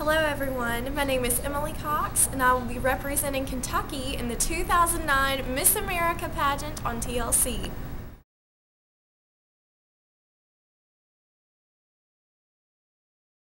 Hello everyone, my name is Emily Cox and I will be representing Kentucky in the 2009 Miss America Pageant on TLC.